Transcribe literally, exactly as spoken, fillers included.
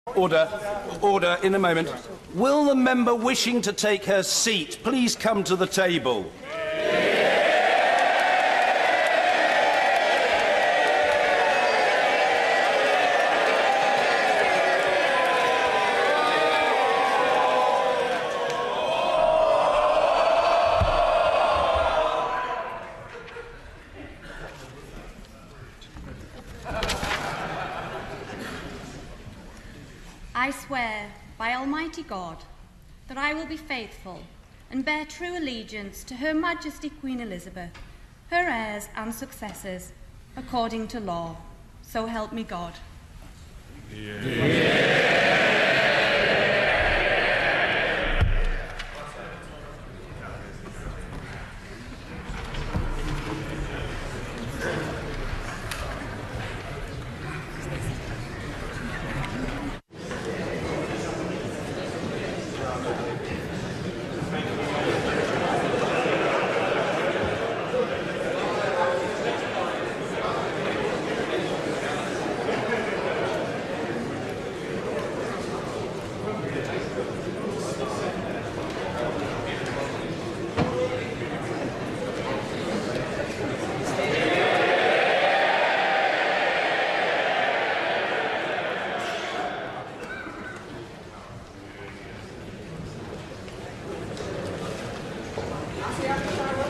Order. Order, in a moment. Will the member wishing to take her seat please come to the table? I swear by Almighty God that I will be faithful and bear true allegiance to Her Majesty Queen Elizabeth, her heirs and successors, according to law. So help me God. Yeah. Yeah. Gracias.